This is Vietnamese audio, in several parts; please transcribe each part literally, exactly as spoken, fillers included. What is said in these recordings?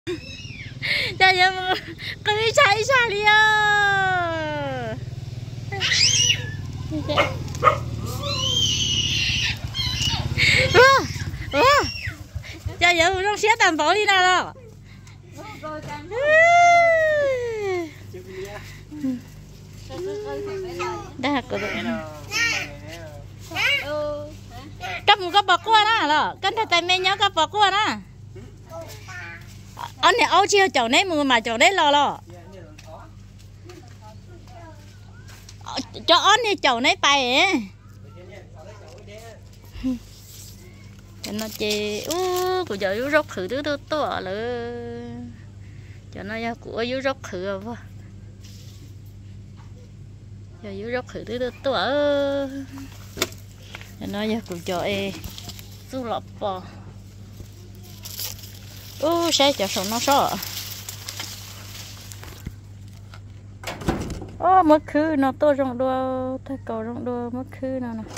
Chà giờ có đi chạy xa đi ơ. Chà giờ nó xé tàn tổ đi nào đó. Đã có được. Cấp một cấp bọc qua đó là cân thật tay men nhớ cấp bọc qua đó. Anh này áo chia chậu đấy mà chậu đấy lo lo. Cho anh này chậu đấy bay ấy. Cho nó chê u của giờ yếu rốc khử thứ to to là cho nó ra của yếu rốc khử rồi. Giờ yếu rốc khử thứ to to cho nó ra của cho e du lọc bò. Ô xe chở sống nó sợ. Ô mất khứ nó to rộng đua thay cầu rộng đua mất khứ nào nè.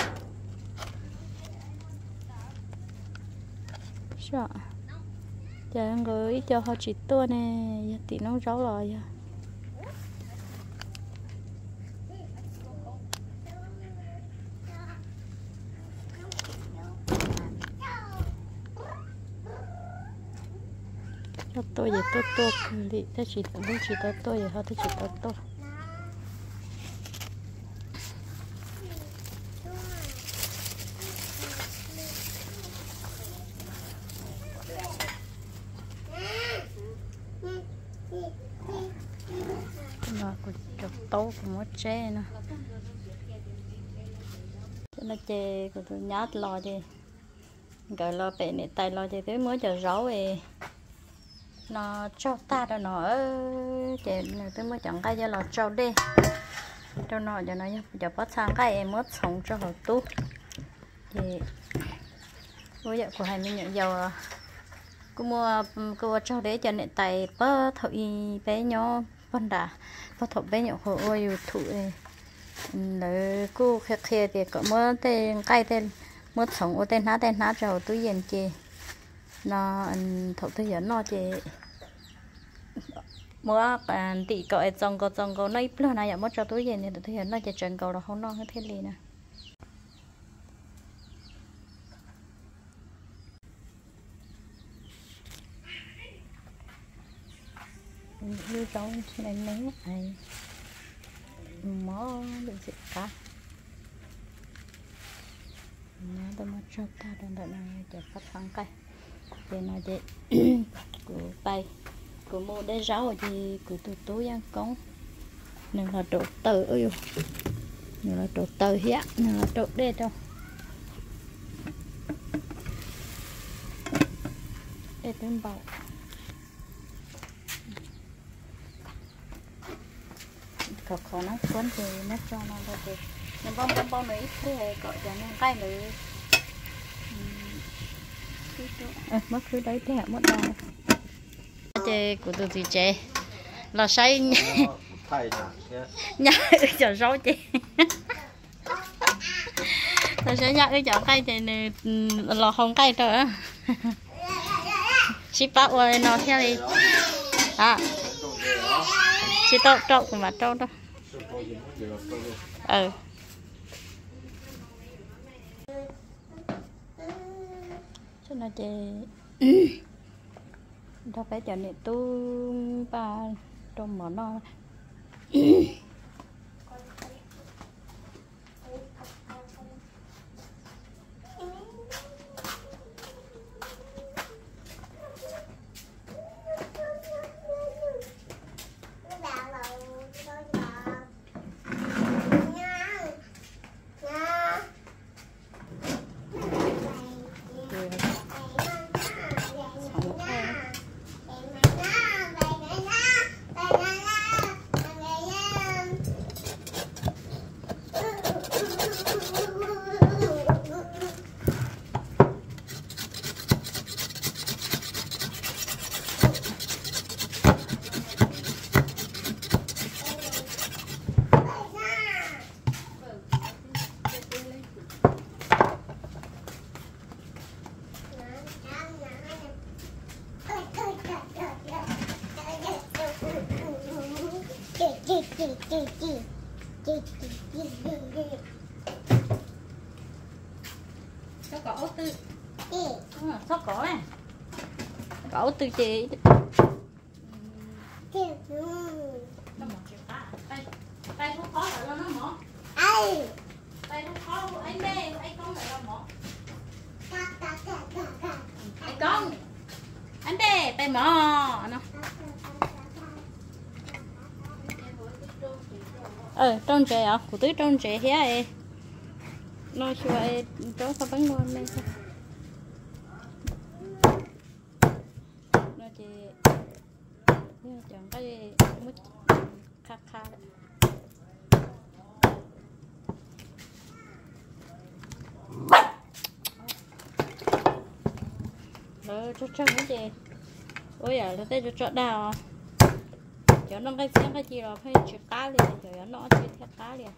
Sợ. Giờ người cho họ chỉ to nè, giờ tí nó rau rồi giờ. Tôi giờ tôi tôi đi ta chỉ tôi chỉ tôi tôi giờ họ tôi chỉ tôi tôi mà cũng chọc tấu cũng mất tre nè cho nó chè của tôi nhát lo đi gọi lo bể này tay lo thì tới mới chờ rau về nó cho ta đó nó chị này tôi mới chọn cái cho là trâu đi cho nó cho nó giờ bắt sang cái em mất sống cho họ tốt thì bây giờ của hai mươi nhận dầu cô mua cô trâu để cho nên tay bơ thổi bé nhỏ vân đà bơ thổi bé nhỏ hồ ôi thủ rồi cô khè khè thì có mới tên cây tên mất sống ô tên ná tên ná cho túi yên chị nó thổi tôi dẫn nó chị mua bạn tị cọ trồng cọ trồng cọ này bữa nay giờ mất cho túi gì này tôi hiện nó chỉ trồng cọ là không non hết thế liền nè như giống này mấy này mỏ được gì cả nó tôi mất cho ta đang đợi này để phát sáng cây để nó để của bay của mua để rau thì của tụi tôi ăn con nên là trộn tơ ơi nên là trộn tơ hết nên là trộn đê đâu để tên bảo khó khó nó cuốn thì nó cho nó là được nên bông bông bông này thế gọi cho nên cái này mất cứ đấy thế mất đâu chè của tôi thì chè là say nhá chờ rau chè tôi sẽ nhắc cái chọn cây thì lò không cây rồi á ship out rồi nó theo đi à chỉ trộn trộn của mặt trâu đâu ừ cho nó chè đâu phải cho nên tu ba trong món nó Sao cỏ tư sao cỏ này cỏ tư chị nó một triệu ta tay tay không khó lại nó mỏ tay không khó anh đây anh con lại mỏ anh con anh đây tay mỏ nó ờ trôn trẻ à của tứ trôn trẻ hé nó chưa ai trốn sao bắn luôn đây sao nó chỉ chẳng có gì mất khá khá đấy rồi cho cho cái gì ôi à nó tới cho cho đào cho nó cái xem cái gì rồi phải chữ cá liền cho nó chơi theo cá liền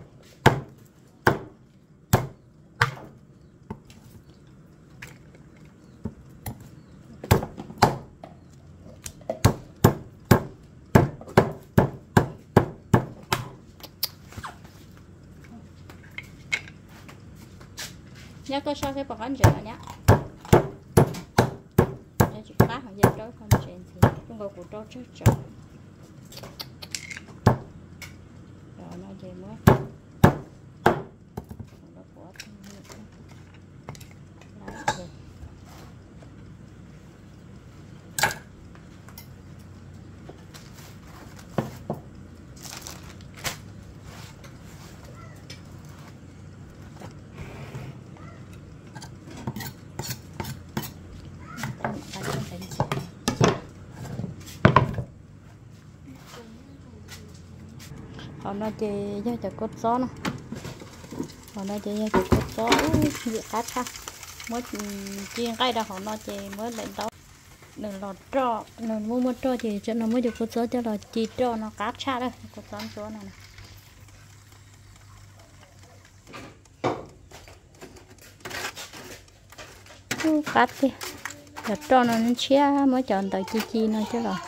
nhớ có sao cái bọc ăn rửa nhá để chụp cá hoặc giờ trôi không chuyện thì chúng tôi cũng trôi trước rồi rồi nó về mới nó bỏ lấy về họ nói chơi cho cho cốt gió nó họ nói chơi cho cốt gió dễ cắt ha mới chiên cây đâu họ nói chơi mới lên đó đừng lọt trò đừng mua mua trò thì cho nó mới được cốt gió cho là chỉ trò nó cắt xa đây cốt gió chỗ này này cắt đi đặt trò nó nên chia mới chọn tới chi chi nó chứ rồi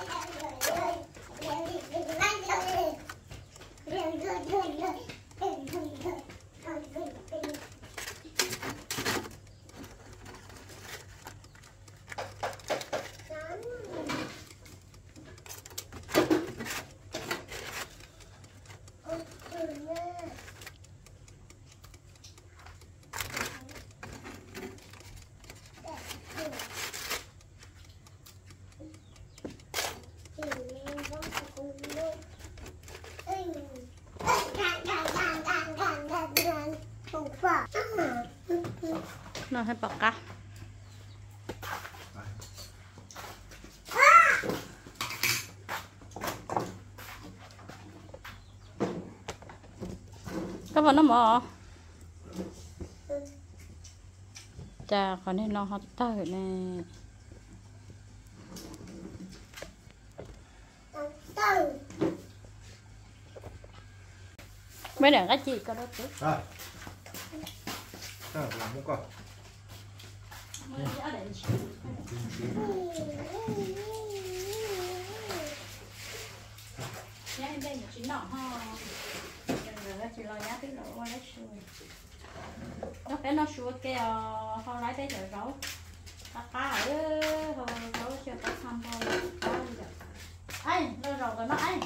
nó hay bọc cá các bạn nó mò chà còn nên nó hot tới này mấy đàn cái gì có đó chứ rồi sao làm không có nhá em đây chỉ nọ ho rồi chỉ lo nhá tí rồi qua lấy xuôi nó phải nó xuôi cái ho lấy cái chợ rau cá cá ở ho rau cho cá xăm thôi anh nó rau rồi nó anh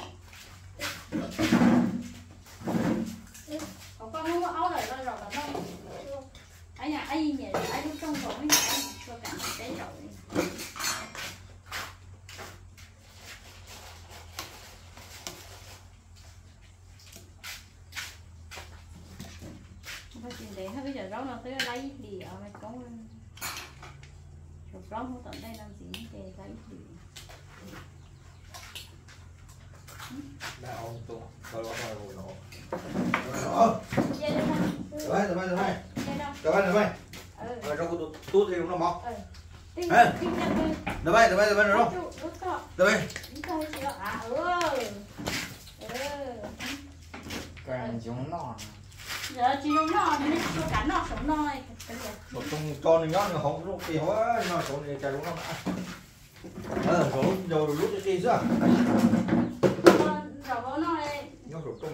còn con mua áo này nó rau rồi nó anh nhà anh nhỉ anh lúc trong rồi anh cho cả cái rau phải chuyện để bây giờ rau nó tới lấy đi ở mày có chụp rau không tận đây làm gì để lấy đi đã ông tung rồi rồi rồi rồi rồi rồi rồi rồi rồi rồi rồi rồi trong cái tút thì nó mọc hả rồi rồi rồi rồi rồi rồi cái giống nọ giờ chỉ giống nọ nên cho cả nọ sống nọ này một tung cho nó nhót nó không lúc thì hóa nó chỗ này chạy đúng không ạ ờ rồi rồi lúc cái kia chứ rồi nó này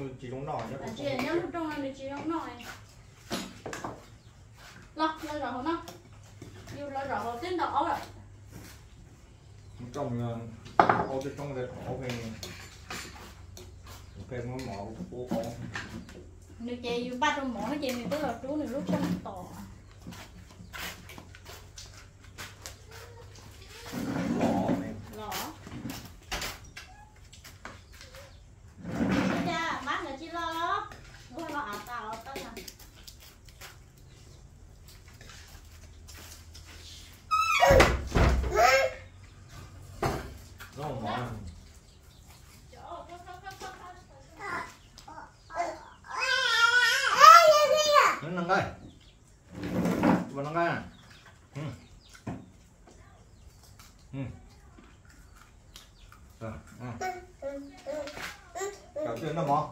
chỉ trong nồi nhá. Chị nhá, trong này chỉ trong nồi. Lo, lo rõ nó. Yêu lo rõ tiến đỏ rồi. Trong ô cái trong cái ổ cái cái món mỏ của con. Nếu chị yêu ba trong mỏ chị mình tức là chú này lúc xong tỏ. Lỏ này. Lỏ. Cha, bác là chị lo đó. Đúng rồi, lo ảo tàu tao nè. Nó không mỏ. Nó nâng đây. Bạn nâng đây. Ừ. Ừ. Rồi, ừ. Chào chuyện nó mỏ.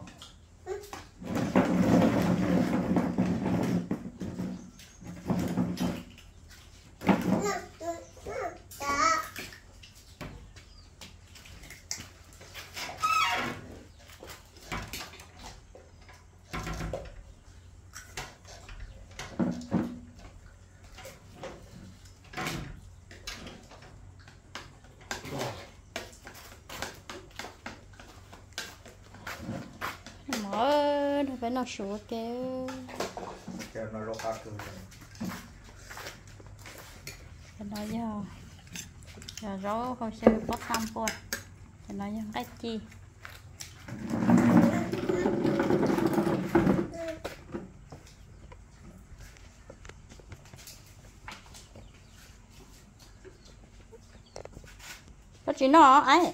Mở nó phải nó sủa kêu. Kêu nó lột ác rồi. Cái đó giờ giờ rau không sẽ bắt tâm qua. Cái đó giờ cái chi. Có chuyện nó ấy.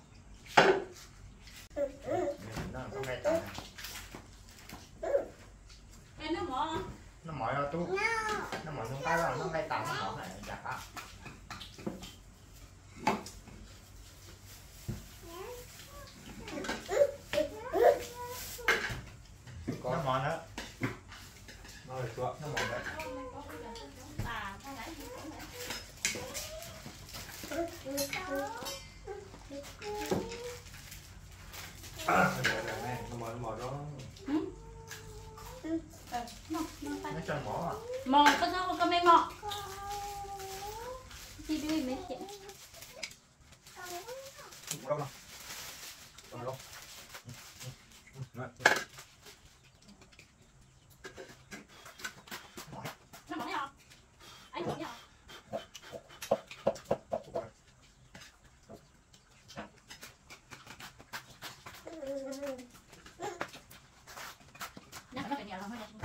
Nó mỏ. Nó mỏi ra tú. Nó mỏi trong tay vào nó ngay tầm nó mỏi này chặt á. Nó mỏi nữa. Nó rồi xuống. Nó mỏi đấy. Nó mỏ nó mỏ đó. Nó cho mỏ à. Mò có sao có mấy mò. Đi đi mấy chuyện. Đâu nào. Đâu đâu. Nó mỏ nhá. Anh mỏ nhá. Nhá nó phải nhẹ lắm thôi.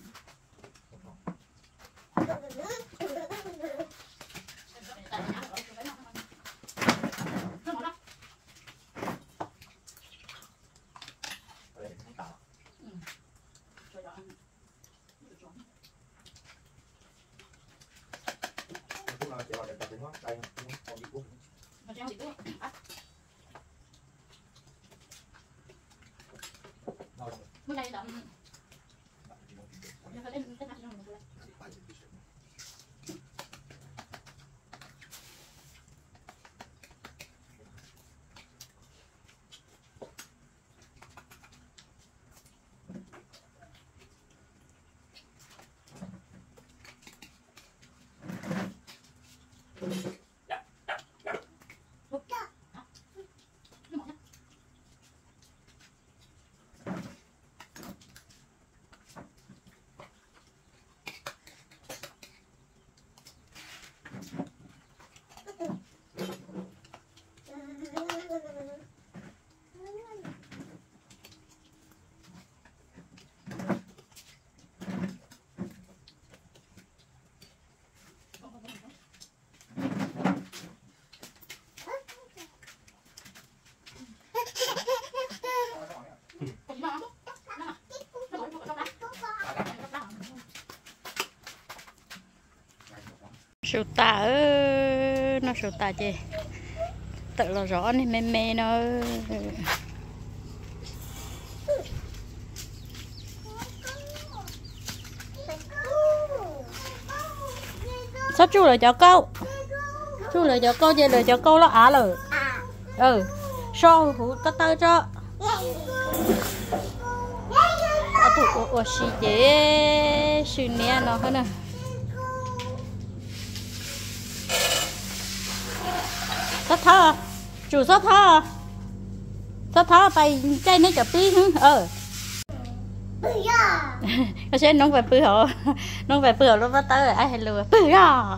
Bữa nay đậm. Sưu tà ơ, nó sưu tà chứ tự là rõ này mê mê nó sao chú lời cho câu chú lời cho câu về lời cho câu nó á lời ừ so hủ tơ tơ cho tụ ô xí chế xí nè nó hơn nè sắp thọ chủ sắp thọ sắp thọ phải chơi nó chụp tí ờ cái xe nó phải bự hổ nó phải bự nó bắt tới ai hay lừa bự à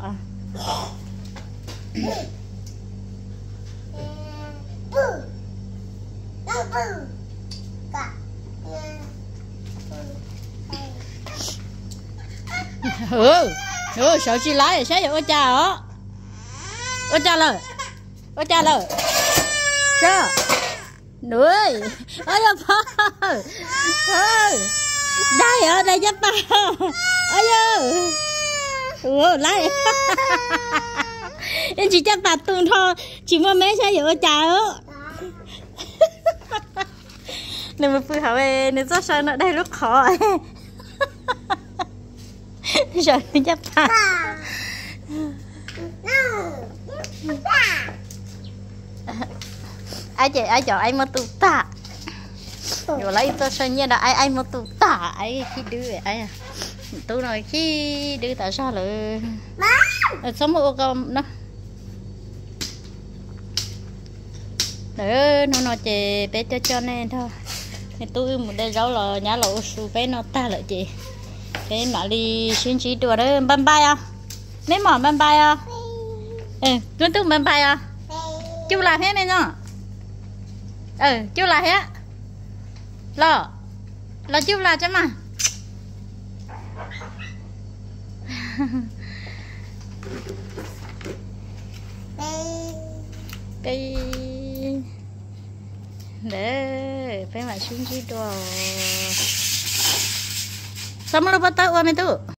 ừ ừ sợ chi lái sẽ được ô cha hả ô cha lời ô cha lời sao nữa ơi ba ơi đây ở đây giúp ba ơi ơi lấy em chỉ chấp bà tuần thôi chỉ mua mấy xe ở trà ớ nên mà phụ hỏi về nên rất sợ nó đây rất khó sợ nên chấp bà ai chị ai chọn anh mà tụ tạ rồi lấy tôi xem như là ai ai mà tụ tạ ai khi đưa ai à tôi nói khi đưa tại sao lại sống một con nó nữa nó nói chị bé cho cho nên thôi nên tôi một đây rau là nhá lẩu su bé nó ta lại chị cái mà đi xin chỉ đùa đấy băm bay à mấy mỏ băm bay à ừ tôi tôi băm bay à chú làm hết này nhá ừ chú làm hết lo lo chú làm cho mà cái để phải mà xuống dưới đồ sao mà nó bắt tao qua mày tu